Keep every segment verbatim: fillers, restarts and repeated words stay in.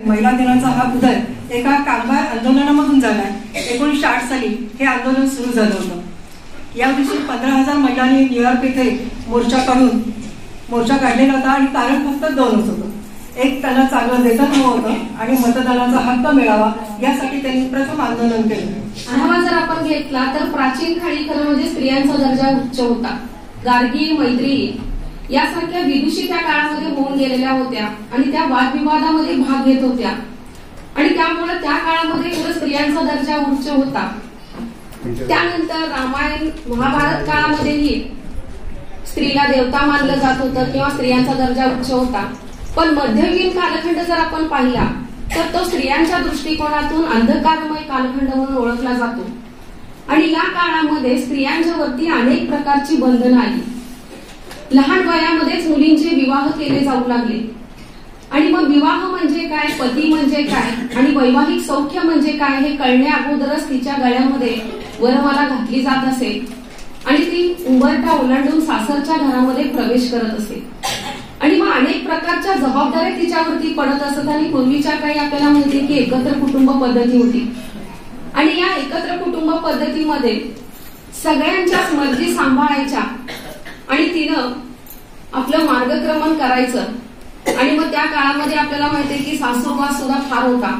महिला दिनाचा हा उदय एका कामगार आंदोलनामधून झालाय। एकोणीसशे आठ साली हे आंदोलन सुरू झालं होतं। या दिवशी पंधरा हजार महिलांनी न्यूयॉर्क येथे मोर्चा काढून मोर्चा काढलेला होता आणि कारण फक्त दोनच होतं। एक, त्यांना चांगलं वेतन हवं होतं आणि मतदानाचा हक्क मिळावा, यासाठी त्यांनी प्रथम आंदोलन केलं। आढावा जर आपण घेतला तर प्राचीन काळी खरं म्हणजे स्त्रियांचा दर्जा उच्च होता। गार्गी, मैत्री यासारख्या विदुषी त्या काळामध्ये होऊन गेलेल्या होत्या आणि त्या वादविवादामध्ये भाग घेत होत्या आणि त्यामुळे त्या काळामध्ये खरं स्त्रियांचा दर्जा उच्च होता। त्यानंतर रामायण महाभारत काळामध्येही स्त्रीला देवता मानलं जात होतं किंवा स्त्रियांचा दर्जा उच्च होता। पण मध्ययुगीन कालखंड जर आपण पाहिला तर तो स्त्रियांच्या दृष्टिकोनातून अंधकारमय कालखंड म्हणून ओळखला जातो आणि या काळामध्ये स्त्रियांच्या वरती अनेक प्रकारची बंधनं आली। लहान वयामध्येच मुलींचे विवाह केले जाऊ लागले आणि मग विवाह म्हणजे काय, पती म्हणजे काय आणि वैवाहिक सौख्य म्हणजे काय हे कळण्या अगोदरच तिच्या गळ्यामध्ये वरमाला घातली जात असे आणि ती उंबरठा ओलांडून सासरच्या घरामध्ये प्रवेश करत असे आणि मग अनेक प्रकारच्या जबाबदाऱ्या तिच्यावरती पडत असत। आणि पूर्वीच्या काही आपल्याला माहिती की एकत्र कुटुंब पद्धती होती आणि या एकत्र कुटुंब पद्धतीमध्ये सगळ्यांच्याच मर्जी सांभाळायच्या आणि तिनं आपलं मार्गक्रमण करायचं आणि मग त्या काळामध्ये आपल्याला माहितीये की सासूरवास सुद्धा फार होता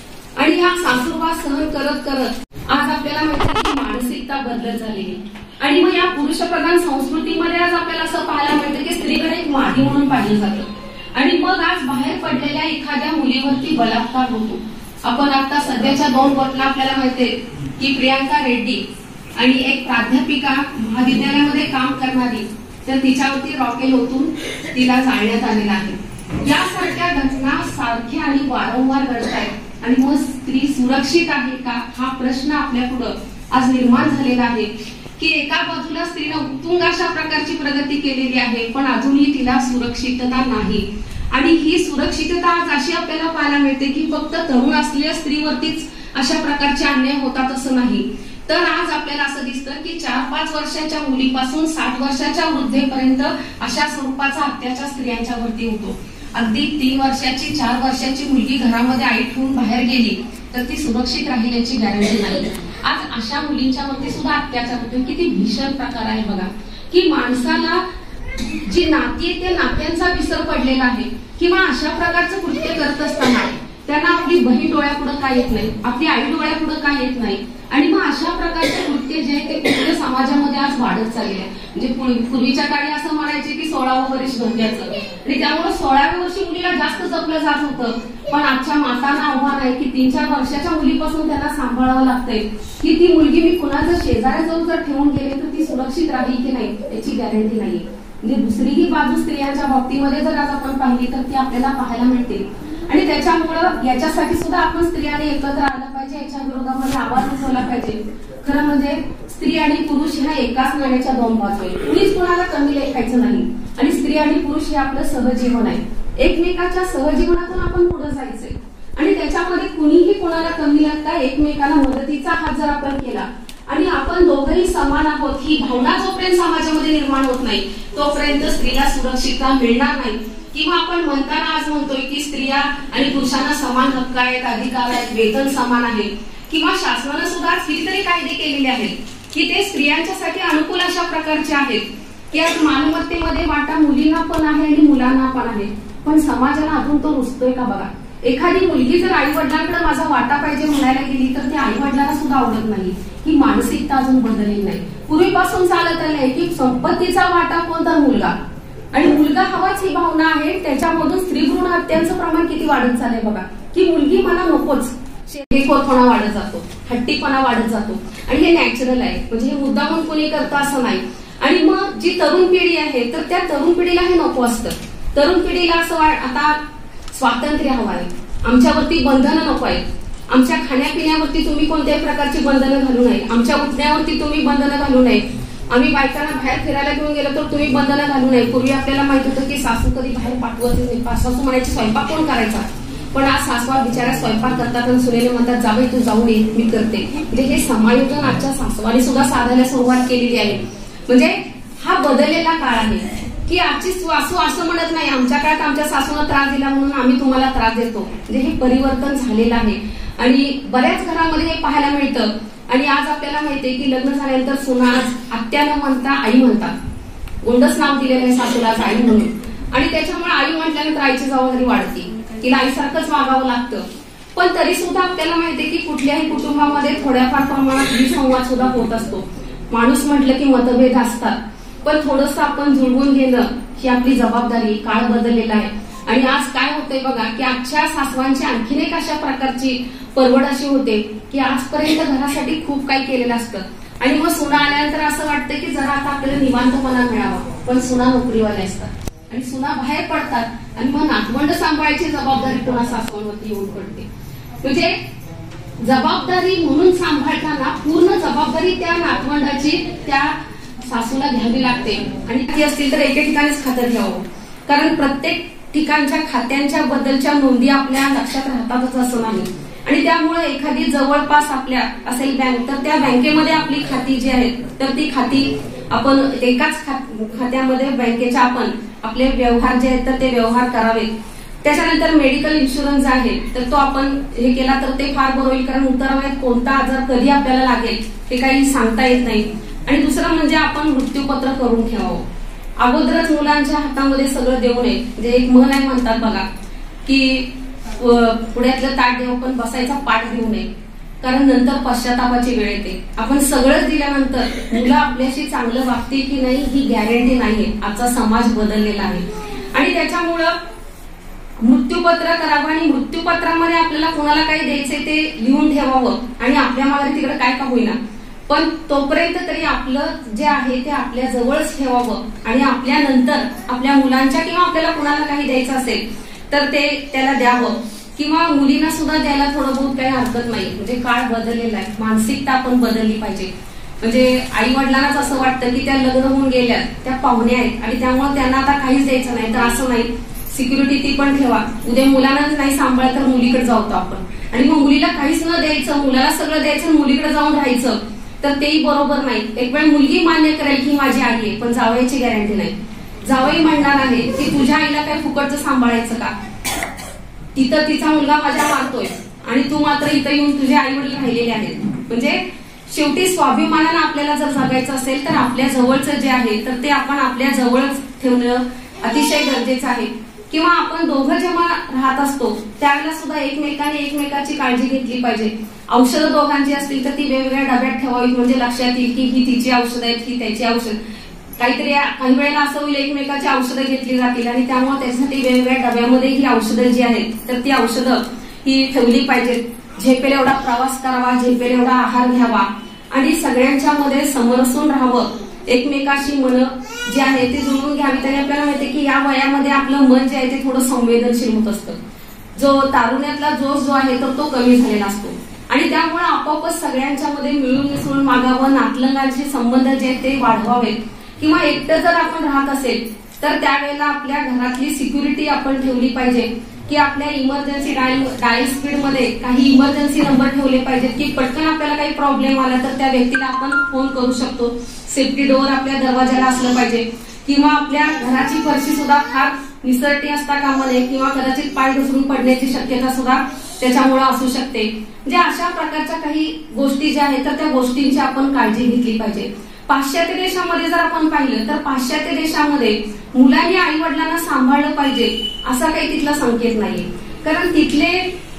आणि हा सासूरवास सहन करत करत आज आपल्याला माहिती की मानसिकता बदलत झालेली आणि मग या पुरुषप्रधान संस्कृतीमध्ये आज आपल्याला असं पाहायला मिळतं की स्त्रीकडे एक मादी म्हणून पाहिलं जातं आणि मग आज बाहेर पडलेल्या एखाद्या मुलीवरती बलात्कार होतो। आपण आता सध्याच्या दोन घटना आपल्याला माहितीये की प्रियांका रेड्डी आणि एक प्राध्यापिका महाविद्यालयामध्ये काम करणारी, तर तिच्यावरती रॉकेल ओतून तिला जाळण्यात आलेलं आहे। यासारख्या घटना सारख्या आणि वारंवार घडत आहेत आणि मग स्त्री सुरक्षित आहे का हा प्रश्न आपल्या पुढे आज निर्माण झालेला आहे की एका बाजूला स्त्रीनं उत्तुंग अशा प्रकारची प्रगती केलेली आहे पण अजूनही तिला सुरक्षितता नाही आणि ही सुरक्षितता आज अशी आपल्याला पाहायला मिळते की फक्त तरुण असलेल्या स्त्रीवरतीच अशा प्रकारचे अन्याय होतात असं नाही, तर आज आपल्याला असं दिसतं की चार पाच वर्षाच्या मुलीपासून साठ वर्षाच्या वृद्धेपर्यंत अशा स्वरूपाचा अत्याचार स्त्रियांच्या वरती होतो। अगदी तीन वर्षाची चार वर्षाची मुलगी घरामध्ये आई ठेवून बाहेर गेली तर ती सुरक्षित राहील याची गॅरंटी नाही। आज अशा मुलींच्या वरती सुद्धा अत्याचार होतो। किती भीषण प्रकार आहे बघा की माणसाला जी नाती त्या नात्यांचा विसर पडलेला आहे किंवा अशा प्रकारचं कृत्य करत असताना त्यांना आपली बहीण डोळ्यापुढे काय येत नाही, आपली आई डोळ्यापुढे काय येत नाही आणि मग अशा प्रकारचे कृत्य जे आहे ते पूर्ण समाजामध्ये आज वाढत चालले आहे। म्हणजे पूर्वीच्या काळी असं म्हणायचे की सोळावं वर्ष धोक्याचं आणि त्यामुळे सोळाव्या वर्षी मुलीला जास्त जपलं जात होतं पण आजच्या मातांना आव्हान आहे की तीन चार वर्षाच्या मुलीपासून त्यांना सांभाळावं लागतंय की ती मुलगी मी कुणाच्या शेजाऱ्याजवळ जर ठेवून गेले तर ती सुरक्षित राहील की नाही याची गॅरंटी नाही। म्हणजे दुसरीही बाजू स्त्रियांच्या बाबतीमध्ये जर आज आपण पाहिली तर ती आपल्याला पाहायला मिळते आणि त्याच्यामुळं याच्यासाठी सुद्धा आपण स्त्रियांनी एकत्र आलं पाहिजे, याच्या विरोधामध्ये आवाज उठवला पाहिजे। खरं म्हणजे स्त्री आणि पुरुष ह्या एकाच नाण्याच्या दोन बाजू आहेत, कुणीच कुणाला कमी लेखायचं नाही आणि स्त्री आणि पुरुष हे आपलं सहजीवन आहे। एकमेकाच्या सहजीवनातून आपण पुढे जायचंय आणि त्याच्यामध्ये कुणीही कोणाला कमी लागता एकमेकाला मदतीचा हात जर आपण केला आणि आपण दोघंही समान आहोत ही भावना जोपर्यंत समाजामध्ये निर्माण होत नाही तोपर्यंत स्त्रीला सुरक्षितता मिळणार नाही। किंवा आपण म्हणताना आज म्हणतोय की स्त्रिया आणि पुरुषांना समान हक्क आहेत, अधिकार आहेत, वेतन समान आहे किंवा शासनानं सुद्धा कितीतरी कायदे केलेले आहेत की ते स्त्रियांच्यासाठी अनुकूल अशा प्रकारचे आहेत की आज मालमत्तेमध्ये वाटा मुलींना पण आहे आणि मुलांना पण आहे, पण समाजाला अजून तो रुजतोय का बघा। एखादी मुलगी जर आई वडिलांकडे माझा वाटा पाहिजे म्हणायला गेली तर त्या आई वडिलांना सुद्धा आवडत नाही, ही मानसिकता अजून बदलली नाही। पूर्वीपासून चालत आलंय की संपत्तीचा वाटा कोणता मुलगा आणि मुलगा हवाच ही भावना आहे, त्याच्यामधून स्त्री भ्रूण हत्यांचं प्रमाण किती वाढत चाललंय बघा की मुलगी मला नकोच, शेतीखोरपणा वाढत जातो, हट्टीपणा वाढत जातो आणि हे नॅचरल आहे, म्हणजे हे मुद्दामून कोणी करतं असं नाही। आणि मग जी तरुण पिढी आहे तर त्या तरुण पिढीला हे नको असतं, तरुण पिढीला असं आता स्वातंत्र्य हवं आहे, आमच्यावरती बंधनं नको आहेत, आमच्या खाण्यापिण्यावरती तुम्ही कोणत्याही प्रकारची बंधनं घालू नये, आमच्या उठण्यावरती तुम्ही बंधनं घालू नये, आम्ही बायकांना बाहेर फिरायला घेऊन गेलो तर तुम्ही बंधनं घालू नये। पूर्वी आपल्याला माहित होतं की सासू कधी बाहेर पाठवत नाही, सासू म्हणायची स्वयंपाक कोण करायचा, पण आज सासवा बिचारा स्वयंपाक करतात आणि सुनेले म्हणतात जावे तू जाऊन ये मी करते। म्हणजे हे समायोजन आजच्या सासवाने सुद्धा साधायला सुरुवात केलेली आहे। म्हणजे हा बदललेला काळ आहे की आजची सासू असं म्हणत नाही आमच्या काळात आमच्या सासूला त्रास दिला म्हणून आम्ही तुम्हाला त्रास देतो. म्हणजे हे परिवर्तन झालेलं आहे आणि बऱ्याच घरामध्ये हे पाहायला मिळतं. आणि आज आपल्याला माहितीये की लग्न झाल्यानंतर सुना आत्या न म्हणता आई म्हणतात. गोंडच नाव दिलेलं आहे सासूला आई म्हणून. आणि त्याच्यामुळे आई म्हटल्यानंतर आईची जबाबदारी वाढते, तिला आईसारखंच वागावं लागतं. पण तरी सुद्धा आपल्याला माहितीये की कुठल्याही कुटुंबामध्ये थोड्याफार प्रमाणात विसंवाद सुद्धा होत असतो. माणूस म्हटलं की मतभेद असतात, पण थोडंसं आपण जुळवून घेणं ही आपली जबाबदारी. काळ बदललेला आहे आणि आज काय होतंय बघा की आजच्या सासवांची आणखीन एक अशा प्रकारची परवड अशी होते की आजपर्यंत घरासाठी खूप काही केलेलं असतं आणि मग सुना आल्यानंतर असं वाटतं की जरा आता आपल्याला निवांतपणा मिळावा. पण सुना नोकरीवाल्या असतात आणि सुना बाहेर पडतात आणि मग नातवंड सांभाळायची जबाबदारी पुन्हा सासवांवरती येऊन पडते. म्हणजे जबाबदारी म्हणून सांभाळताना पूर्ण जबाबदारी त्या नातवंडाची त्या सासूला घ्यावी लागते. आणि ती असतील तर एके ठिकाणीच खातं घ्यावं, कारण प्रत्येक ठिकाणच्या खात्यांच्या बद्दलच्या नोंदी आपल्या लक्षात राहतातच असं नाही. आणि त्यामुळे एखादी जवळपास आपल्या असेल बँक तर त्या बँकेमध्ये आपली खाती जी आहेत तर ती खाती आपण एकाच खात्यामध्ये बँकेच्या आपण आपले व्यवहार जे आहेत तर ते व्यवहार करावेत. त्याच्यानंतर मेडिकल इन्शुरन्स आहे तर तो आपण हे केला तर ते फार बरं होईल, कारण उतरवयात कोणता आजार कधी आपल्याला लागेल हे काही सांगता येत नाही. आणि दुसरं म्हणजे आपण मृत्यूपत्र करून ठेवावं. अगोदरच मुलांच्या हातामध्ये सगळं देऊ नये. म्हणजे एक म्हण आहे म्हणतात बघा की पुण्यातलं ताट देऊ पण बसायचा पाठ देऊ नये, कारण नंतर पश्चातापाची वेळ येते. आपण सगळंच दिल्यानंतर मुलं आपल्याशी चांगलं वागतील की नाही ही गॅरंटी नाहीये. आजचा समाज बदललेला आहे आणि त्याच्यामुळं मृत्यूपत्र करावं आणि मृत्यूपत्रामध्ये आपल्याला कोणाला काही द्यायचंय ते लिहून ठेवावं आणि आपल्या मागे तिकडे काय का होईना पण तोपर्यंत तरी आपलं जे आहे ते आपल्या जवळच ठेवावं. आणि आपल्या नंतर आपल्या मुलांच्या किंवा आपल्याला कोणाला काही द्यायचं असेल तर ते त्याला द्यावं किंवा मुलींना सुद्धा द्यायला थोडं बहुत काही हरकत नाही. म्हणजे काळ बदललेला आहे, मानसिकता आपण बदलली पाहिजे. म्हणजे आई वडिलांनाच असं वाटतं की त्या लग्न होऊन गेल्या त्या पाहुण्या आहेत आणि त्यामुळे त्यांना आता काहीच द्यायचं नाही. तर असं नाही, सिक्युरिटी ती पण ठेवा. उद्या मुलांनाच नाही सांभाळ तर मुलीकडे जातो आपण आणि मग मुलीला काहीच न द्यायचं, मुलाला सगळं द्यायचं, मुलीकडे जाऊन राहायचं तर तेही बरोबर नाही. एक वेळ मुलगी मान्य करेल की माझी आई आहे, पण जावयाची गॅरंटी नाही. जावई म्हणणार आहे की तुझ्या आईला काय फुकटचं सांभाळायचं का, तिथं तिचा मुलगा माझ्या मारतोय आणि तू मात्र इथं येऊन तुझे आई वडील राहिलेले आहेत. म्हणजे शेवटी स्वाभिमानानं आपल्याला जर जगायचं असेल तर आपल्या जवळचं जे आहे तर ते आपण आपल्या जवळच ठेवणं अतिशय गरजेचं आहे. किंवा आपण दोघं जेव्हा राहत असतो त्यावेळेला सुद्धा एकमेकाने एकमेकाची काळजी घेतली पाहिजे. औषधं दोघांची असतील तर ती वेगवेगळ्या डब्यात ठेवावीत, म्हणजे लक्षात येईल की ही तिची औषधं आहेत ही त्याची औषध. काहीतरी काही वेळेला असं होईल एकमेकाची औषधं घेतली जातील आणि त्यामुळे त्याच्यासाठी वेगवेगळ्या डब्यामध्ये ही औषधं जी आहेत तर ती औषधं ही ठेवली पाहिजेत. झेपेल एवढा प्रवास करावा, झेपेल एवढा आहार घ्यावा आणि सगळ्यांच्या मध्ये समरसून राहावं. एकमेकाशी मन जे आहे ते जुळवून घ्यावी. त्याने आपल्याला माहिती की या वयामध्ये आपलं मन जे आहे ते थोडं संवेदनशील होत असतं. जो तारुण्यातला जोश जो आहे तर तो कमी झालेला असतो आणि त्यामुळे आपोआपच सगळ्यांच्या मध्ये मिळून मिसळून मागावं. नातलंगाचे संबंध जे आहेत ते वाढवावेत. किंवा एकटं जर आपण राहत असेल तर त्यावेळेला आपल्या घरातली सिक्युरिटी आपण ठेवली पाहिजे की आपल्या इमर्जन्सी डायल डायल स्पीड मध्ये काही इमर्जन्सी नंबर ठेवले पाहिजेत की पटकन आपल्याला काही प्रॉब्लेम आला तर त्या व्यक्तीला आपण फोन करू शकतो. सेफ्टी डोअर आपल्या दरवाजाला असलं पाहिजे किंवा आपल्या घराची फरशी सुद्धा फार निसरटी असता कामा नये किंवा कदाचित पाय घसरून पडण्याची शक्यता सुद्धा त्याच्यामुळे असू शकते. म्हणजे अशा प्रकारच्या काही गोष्टी ज्या आहेत तर त्या गोष्टींची आपण काळजी घेतली पाहिजे. पाश्चात्य देशामध्ये जर आपण पाहिलं तर पाश्चात्य देशामध्ये मुलांनी आई वडिलांना सांभाळलं पाहिजे असा काही तिथला संकेत नाहीये, कारण तिथले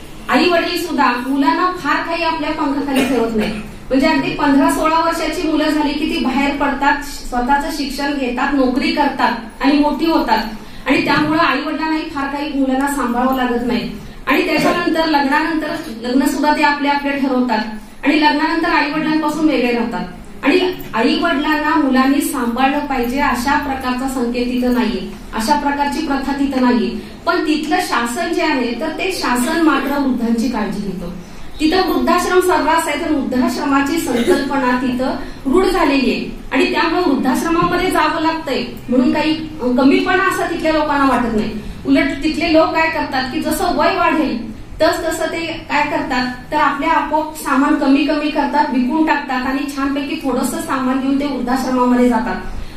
आई वडील सुद्धा मुलांना फार काही आपल्या पंखाखाली ठेवत नाही. म्हणजे अगदी पंधरा सोळा वर्षाची मुलं झाली की ती बाहेर पडतात, स्वतःचं शिक्षण घेतात, नोकरी करतात आणि मोठी होतात आणि त्यामुळे आई वडिलांनाही फार काही मुलांना सांभाळावं लागत नाही. आणि त्याच्यानंतर लग्नानंतर लग्न सुद्धा ते आपले आपले ठरवतात आणि लग्नानंतर आई वडिलांपासून वेगळे राहतात आणि आई वडिलांना मुलांनी सांभाळलं पाहिजे अशा प्रकारचा संकेत तिथं नाहीये, अशा प्रकारची प्रथा तिथं नाहीये. पण तिथलं शासन जे आहे तर ते शासन मात्र वृद्धांची काळजी घेतं. तिथं वृद्धाश्रम सर्रास आहे तर वृद्धाश्रमाची संकल्पना तिथं रूढ झालेली आहे आणि त्यामुळे वृद्धाश्रमामध्ये जावं लागतंय म्हणून काही कमीपणा असं तिथल्या लोकांना वाटत नाही. उलट तिथले लोक काय करतात की जसं वय वाढेल तस तसं ते काय करतात तर आपल्या आपोआप सामान कमी कमी करतात, विकून टाकतात आणि छानपैकी थोडंसं सामान घेऊन ते वृद्धाश्रमामध्ये जातात.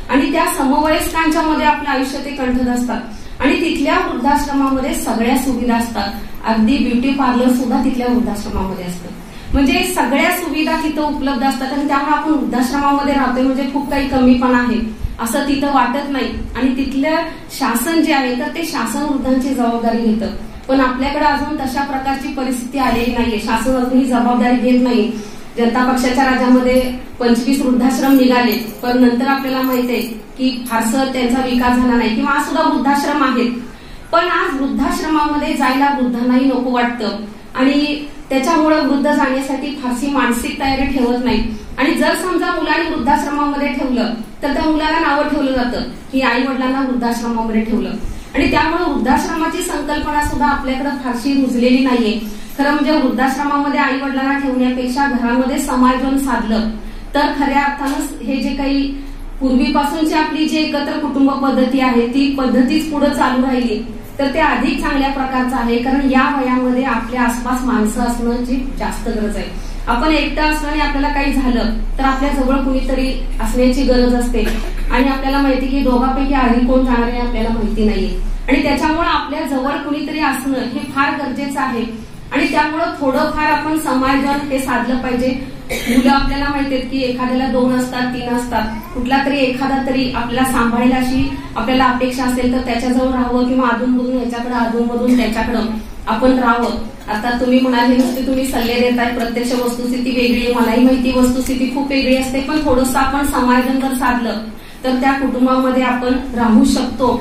आणि त्या समवयस्कांच्या मध्ये आपलं आयुष्य ते कंठत असतात आणि तिथल्या वृद्धाश्रमामध्ये सगळ्या सुविधा असतात. अगदी ब्युटी पार्लर सुद्धा तिथल्या वृद्धाश्रमामध्ये असतं. म्हणजे सगळ्या सुविधा तिथं उपलब्ध असतात आणि त्यामुळे आपण वृद्धाश्रमामध्ये राहतोय म्हणजे खूप काही कमीपणा आहे असं तिथं वाटत नाही. आणि तिथलं शासन जे आहे तर ते शासन वृद्धांची जबाबदारी घेतं. पण आपल्याकडे अजून तशा प्रकारची परिस्थिती आलेली नाहीये. शासन अजून ही जबाबदारी घेत नाही. जनता पक्षाच्या राज्यामध्ये पंचवीस वृद्धाश्रम निघाले पण नंतर आपल्याला माहिती आहे की फारसं त्यांचा विकास झाला नाही किंवा आज सुद्धा वृद्धाश्रम आहेत. पण आज वृद्धाश्रमामध्ये जायला वृद्धांनाही नको वाटतं आणि त्याच्यामुळे वृद्ध जाण्यासाठी फारशी मानसिक तयारी ठेवत नाही. आणि जर समजा मुलांनी वृद्धाश्रमामध्ये ठेवलं तर त्या मुलाला नावं ठेवलं जातं की आई वडिलांना वृद्धाश्रमामध्ये ठेवलं आणि त्यामुळे वृद्धाश्रमाची संकल्पना सुद्धा आपल्याकडे फारशी रुजलेली नाहीये. खरं म्हणजे वृद्धाश्रमामध्ये आई वडिलांना ठेवण्यापेक्षा घरामध्ये समायोजन साधलं तर खऱ्या अर्थानं हे जे काही पूर्वीपासूनची आपली जी एकत्र कुटुंब पद्धती आहे ती पद्धतीच पुढे चालू राहिली तर ते अधिक चांगल्या प्रकारचं आहे. कारण या वयामध्ये आपल्या आसपास माणसं असण्याची जास्त गरज आहे. आपण एकटं असलं आणि आपल्याला काही झालं तर आपल्या जवळ कुणीतरी असण्याची गरज असते आणि आपल्याला माहिती की दोघांपैकी आधी कोण जाणार आहे आपल्याला माहिती नाहीये आणि त्याच्यामुळे आपल्या जवळ कुणीतरी असणं हे फार गरजेचं आहे. आणि त्यामुळं थोडंफार आपण समायोजन हे साधलं पाहिजे. मुलं आपल्याला माहिती आहेत की एखाद्याला दोन असतात तीन असतात कुठला तरी एखादा तरी आपल्याला सांभाळेल अशी आपल्याला अपेक्षा असेल तर त्याच्याजवळ राहावं किंवा अधूनमधून याच्याकडे अधूनमधून त्याच्याकडं आपण राहावं. आता तुम्ही म्हणाले नुसते तुम्ही सल्ले देताय प्रत्यक्ष वस्तुस्थिती वेगळी आहे मलाही माहिती वस्तुस्थिती खूप वेगळी असते पण थोडंसं आपण समायोजन जर साधलं तर त्या कुटुंबामध्ये आपण राहू शकतो.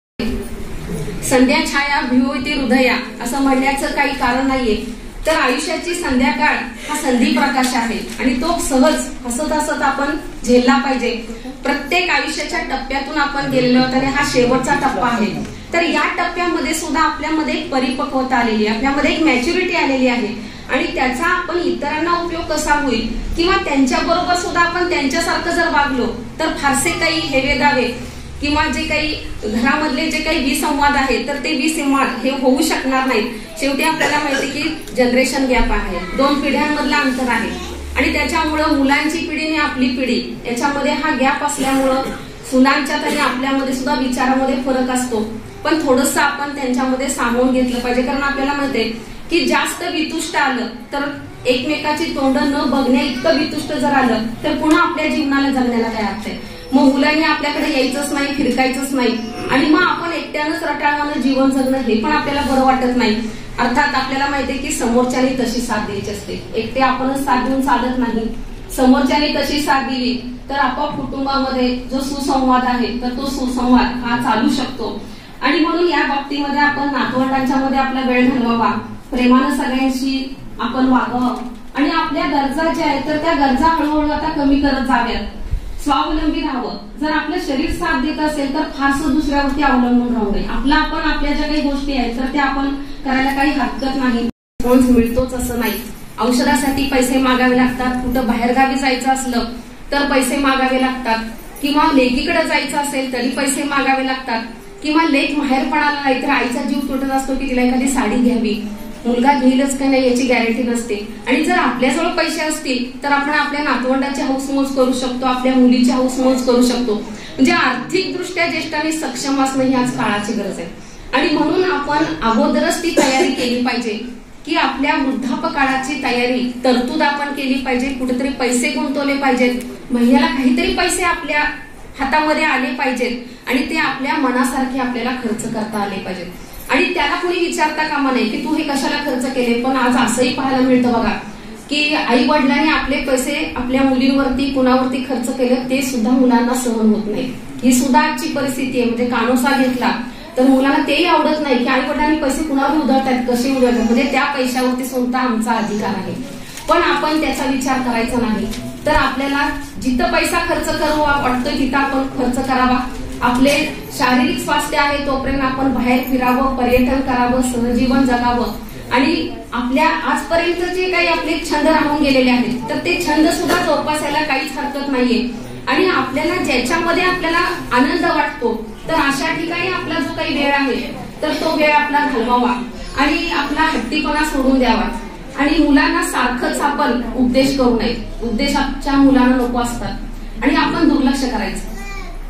संध्या छाया भिवती हृदया असं म्हणण्याचं काही कारण नाहीये. तर आयुष्याची संध्याकाळ हा संधी प्रकाश आहे आणि तो सहज हसत हसत आपण झेलला पाहिजे. प्रत्येक आयुष्याच्या टप्प्यातून आपण गेलेलो आहोत आणि हा शेवटचा टप्पा आहे. तर या टप्प्यामध्ये सुद्धा आपल्यामध्ये एक परिपक्वता आलेली आहे आपल्यामध्ये एक मॅच्युरिटी आलेली आहे आणि त्याचा आपण इतरांना उपयोग कसा होईल किंवा त्यांच्या बरोबर सुद्धा आपण त्यांच्यासारखं जर वागलो तर फारसे काही हेवे दावे किंवा जे काही घरामधले जे काही विसंवाद आहेत तर ते विसंवाद हे होऊ शकणार नाहीत. शेवटी आपल्याला माहिती की जनरेशन गॅप आहे दोन पिढ्यांमधला अंतर आहे आणि त्याच्यामुळं मुलांची पिढी आणि आपली पिढी याच्यामध्ये हा गॅप असल्यामुळं मुलांच्यात आणि आपल्यामध्ये सुद्धा विचारामध्ये फरक असतो. पण थोडंसं आपण त्यांच्यामध्ये सामावून घेतलं पाहिजे कारण आपल्याला माहिती आहे की जास्त वितुष्ट आलं तर एकमेकाची तोंड न बघण्या इतकं वितुष्ट जर आलं तर पुन्हा आपल्या जीवनाला जगण्याला काय अर्थ आहे. मग मुलांनी आपल्याकडे यायचंच नाही फिरकायचंच नाही आणि मग आपण एकट्यानंच रटाळवानं जीवन जगणं हे पण आपल्याला बरं वाटत नाही. अर्थात आपल्याला माहितीये की समोरच्याने तशी साथ द्यायची असते. एकटे आपणच साथ देऊन चालत नाही. समोरच्याने तशी साथ दिली तर आपोआप कुटुंबामध्ये जो सुसंवाद आहे तर तो सुसंवाद हा चालू शकतो. आणि म्हणून या बाबतीमध्ये आपण नातवंडांच्या मध्ये आपला वेळ घालवावा प्रेमानं सगळ्यांशी आपण वागावं आणि आपल्या गरजा ज्या आहेत तर त्या गरजा हळूहळू आता कमी करत जाव्यात. स्वावलंबी राहावं. जर आपलं शरीर साथ देत असेल तर फारसं दुसऱ्यावरती अवलंबून राहू नये. आपलं आपण आपल्या ज्या काही गोष्टी आहेत तर त्या आपण करायला काही हरकत नाही. कोण मिळतोच असं नाही. औषधासाठी पैसे मागावे लागतात. कुठं बाहेरगावी जायचं असलं तर पैसे मागावे लागतात किंवा लेकीकडे जायचं असेल तरी पैसे मागावे लागतात किंवा लेक माहेरपणाला नाही तर आईचा जीव तुटत असतो की तिला एखादी साडी घ्यावी. मुलगा घेईलच का नाही याची गॅरंटी नसते. आणि जर आपल्याजवळ पैसे असतील तर आपण आपल्या नातवंडाची हौसमौज करू शकतो आपल्या मुलीची हौसमौज करू शकतो. म्हणजे आर्थिक दृष्ट्या ज्येष्ठांनी सक्षम असणं ही आज काळाची गरज आहे. आणि म्हणून आपण अगोदरच ती तयारी केली पाहिजे की आपल्या वृद्धापकाळाची तयारी तरतूद आपण केली पाहिजे. कुठेतरी पैसे गुंतवले पाहिजेत. महिन्याला काहीतरी पैसे आपल्या हातामध्ये आले पाहिजेत आणि ते आपल्या मनासारखे आपल्याला खर्च करता आले पाहिजेत. आणि त्याला कोणी विचारता कामा नाही की तू हे कशाला खर्च केले. पण आज असंही पाहायला मिळतं बघा की आई वडिलांनी आपले पैसे आपल्या मुलींवरती कुणावरती खर्च केले ते सुद्धा मुलांना सहन होत नाही. ही सुद्धा आजची परिस्थिती आहे. म्हणजे कानोसा घेतला तर मुलांना तेही आवडत नाही की आई वडिलांनी पैसे कुणावर उधळतात कसे उधळतात. म्हणजे त्या पैशावरती सुद्धा आमचा अधिकार आहे. पण आपण त्याचा विचार करायचा नाही. तर आपल्याला जिथं पैसा खर्च करू वाटतोय तिथं आपण खर्च करावा. आपले शारीरिक स्वास्थ्य आहे तोपर्यंत आपण बाहेर फिरावं पर्यटन करावं सहजीवन जगावं आणि आपल्या आजपर्यंत जे काही आपले छंद राहून गेलेले आहेत तर ते छंद सुद्धा जोपासायला काहीच हरकत नाहीये. आणि आपल्याला ज्याच्यामध्ये आपल्याला आनंद वाटतो तर अशा ठिकाणी आपला जो काही वेळ आहे तर तो वेळ आपला घालवावा आणि आपला हट्टीपणा सोडून द्यावा. आणि मुलांना सारखंच आपण उपदेश करू नये. उपदेश आमच्या मुलांना नको असतात आणि आपण दुर्लक्ष करायचं.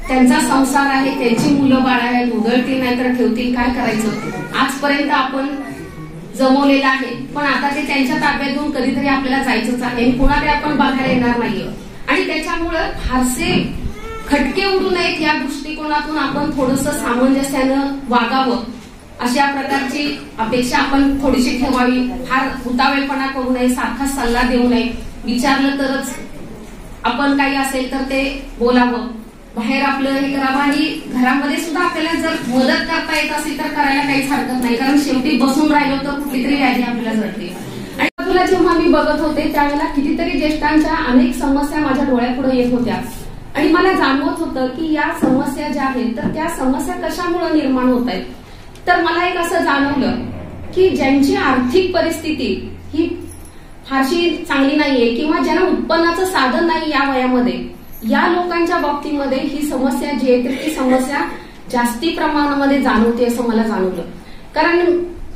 त्यांचा संसार आहे, त्यांची मुलं बाळ आहेत, उधळतील नाही तर ठेवतील, काय करायचं. आजपर्यंत आपण जमवलेलं आहे, पण आता ते त्यांच्या ताब्यात घेऊन कधीतरी आपल्याला जायचंच आहे आणि पुन्हा ते आपण बघायला येणार नाहीये. आणि त्याच्यामुळं फारसे खटके उडू नयेत या दृष्टिकोनातून आपण थोडंसं सामंजस्यानं वागावं, अशा प्रकारची अपेक्षा आपण थोडीशी ठेवावी. फार उतावेळपणा करू नये, सारखा सल्ला देऊ नये, विचारलं तरच आपण काही असेल तर ते बोलावं, बाहेर आपलं हे करावं. आणि घरामध्ये सुद्धा आपल्याला जर मदत करता येत असेल तर करायला काहीच हरकत नाही, कारण शेवटी बसून राहिलो तर कुठली तरी व्याधी आपल्याला जडते. आणि तुला जेव्हा मी बघत होते त्यावेळेला कितीतरी ज्येष्ठांच्या अनेक समस्या माझ्या डोळ्यापुढे येत होत्या आणि मला जाणवत होतं की या समस्या ज्या आहेत तर त्या समस्या कशामुळे निर्माण होत आहेत. तर मला एक असं जाणवलं की ज्यांची आर्थिक परिस्थिती ही फारशी चांगली नाहीये किंवा ज्यांना उत्पन्नाचं साधन नाही या वयामध्ये, या लोकांच्या बाबतीमध्ये ही समस्या जी आहे ती समस्या जास्ती प्रमाणामध्ये जाणवते असं मला जाणवलं. कारण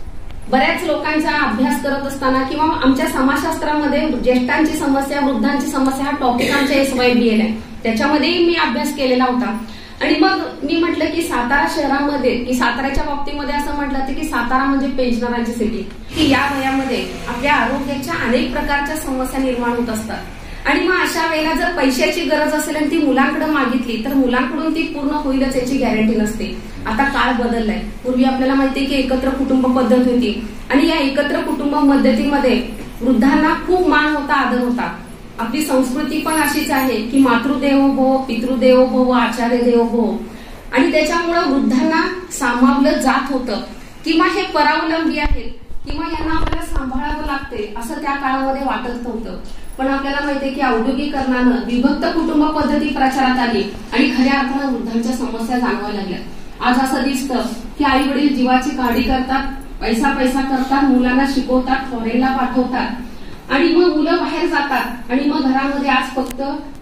बऱ्याच लोकांचा अभ्यास करत असताना किंवा आमच्या समाजशास्त्रामध्ये ज्येष्ठांची समस्या, वृद्धांची समस्या हा टॉपिक आमच्या एस वाय बी एल आहे, त्याच्यामध्येही मी अभ्यास केलेला होता. आणि मग मी म्हटलं की सातारा शहरामध्ये की साताऱ्याच्या बाबतीमध्ये असं म्हटलं होतं की सातारा म्हणजे पेन्शनरांची सिटी, की या वयामध्ये आपल्या आरोग्याच्या अनेक प्रकारच्या समस्या निर्माण होत असतात. आणि मग अशा वेळेला जर पैशाची गरज असेल आणि ती मुलांकडे मागितली तर मुलांकडून ती पूर्ण होईलच याची गॅरंटी नसते. आता काळ बदललाय. पूर्वी आपल्याला माहितीये की एकत्र कुटुंब पद्धत होती आणि या एकत्र कुटुंब पद्धतीमध्ये वृद्धांना खूप मान होता, आदर होता. आपली संस्कृती पण अशीच आहे की मातृदेवो भव, पितृदेवो भव, आचार्य देवो भव. आणि त्याच्यामुळं वृद्धांना सामावलं जात होतं किंवा हे परावलंबी आहेत किंवा यांना आपल्याला सांभाळावं लागते असं त्या काळामध्ये वाटत नव्हतं. पण आपल्याला माहितीये की औद्योगिकरणानं विभक्त कुटुंब पद्धती प्रचारात आली आणि खऱ्या अर्थानं वृद्धांच्या समस्या जाणवायला लागल्या. आज असं दिसतं की आई वडील जीवाची काळजी करतात, पैसा पैसा करतात, मुलांना शिकवतात, फॉरेनला पाठवतात आणि मग मुलं बाहेर जातात आणि मग घरामध्ये आज फक्त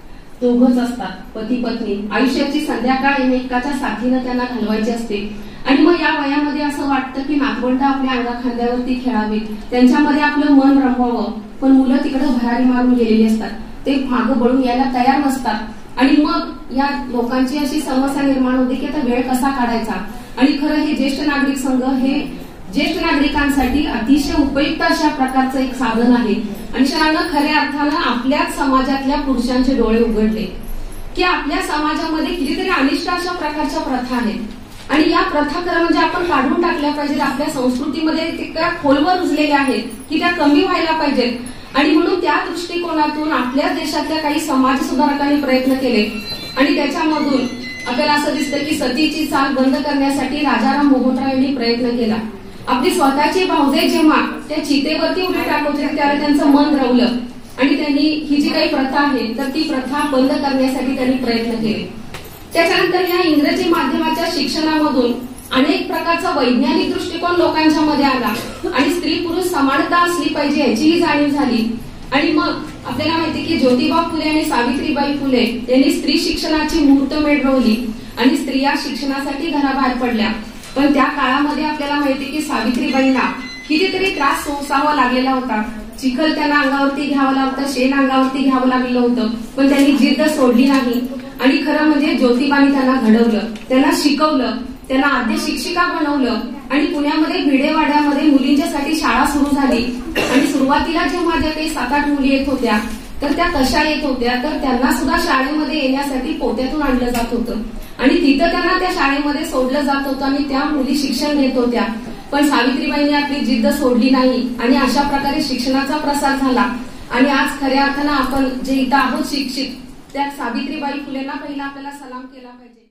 दोघच असतात, पती पत्नी. आयुष्याची संध्याकाळ एकमेकाच्या साथीनं त्यांना घालवायची असते आणि मग या वयामध्ये असं वाटतं की नातवंड आपल्या अंगा खांद्यावरती खेळावीत, त्यांच्यामध्ये आपलं मन रमवावं. पण मुलं तिकडे भरारी मारून गेलेली असतात, ते मागं बळून यायला तयार नसतात आणि मग या लोकांची अशी समस्या निर्माण होते की आता वेळ कसा काढायचा. आणि खरं हे ज्येष्ठ नागरिक संघ हे ज्येष्ठ नागरिकांसाठी अतिशय उपयुक्त अशा प्रकारचं एक साधन आहे. आणि शाळांना खऱ्या अर्थानं आपल्याच समाजातल्या पुरुषांचे डोळे उघडले की आपल्या समाजामध्ये कितीतरी अनिष्ट अशा प्रकारच्या प्रथा आहेत आणि या प्रथा खरं म्हणजे आपण काढून टाकल्या पाहिजेत. आपल्या संस्कृतीमध्ये त्या खोलवर रुजलेल्या आहेत की त्या कमी व्हायला पाहिजेत. आणि म्हणून त्या दृष्टिकोनातून आपल्या देशातल्या काही समाज सुधारकांनी प्रयत्न केले आणि त्याच्यामधून आपल्याला असं दिसतं की सतीची चाल बंद करण्यासाठी राजाराम मोहनराव यांनी प्रयत्न केला. आपली स्वतःची भावजे जेव्हा त्या चितेवरती उडी टाकत होते त्यावेळी त्यांचं मन रवलं आणि त्यांनी ही जी काही प्रथा आहे तर ती प्रथा बंद करण्यासाठी त्यांनी प्रयत्न केले. त्याच्यानंतर या इंग्रजी माध्यमाच्या शिक्षणामधून अनेक प्रकारचा वैज्ञानिक दृष्टिकोन लोकांच्या मध्ये आला आणि स्त्री पुरुष समानता असली पाहिजे याचीही जाणीव झाली. आणि मग आपल्याला माहिती की ज्योतिबा फुले आणि सावित्रीबाई फुले यांनी स्त्री शिक्षणाची मुहूर्तमेढ रोवली आणि स्त्रिया शिक्षणासाठी घराबाहेर पडल्या. पण त्या काळामध्ये आपल्याला माहिती की सावित्रीबाईंना कितीतरी त्रास सोसावा लागलेला होता. चिखल त्यांना अंगावरती घ्यावं लागतं, शेण अंगावरती घ्यावं लागलं होतं, पण त्यांनी जिद्द सोडली नाही. आणि खरं म्हणजे ज्योतिबानी त्यांना घडवलं, त्यांना शिकवलं, त्यांना आद्य शिक्षिका बनवलं आणि पुण्यामध्ये भिडेवाड्यामध्ये मुलींच्यासाठी शाळा सुरू झाली. आणि सुरुवातीला जेव्हा ज्या काही सात आठ मुली येत होत्या तर त्या कशा येत होत्या तर त्यांना सुद्धा शाळेमध्ये येण्यासाठी पोत्यातून आणलं जात होतं आणि तिथं त्यांना त्या शाळेमध्ये सोडलं जात होतं आणि त्या मुली शिक्षण घेत होत्या. पण सावित्रीबाईंनी आपली जिद्द सोडली नाही आणि अशा प्रकारे शिक्षणाचा प्रसार झाला. आणि आज खऱ्या अर्थानं आपण जे इथं आहोत शिक्षित त्या सावित्रीबाई फुलेंना पहिला आपल्याला सलाम केला पाहिजे.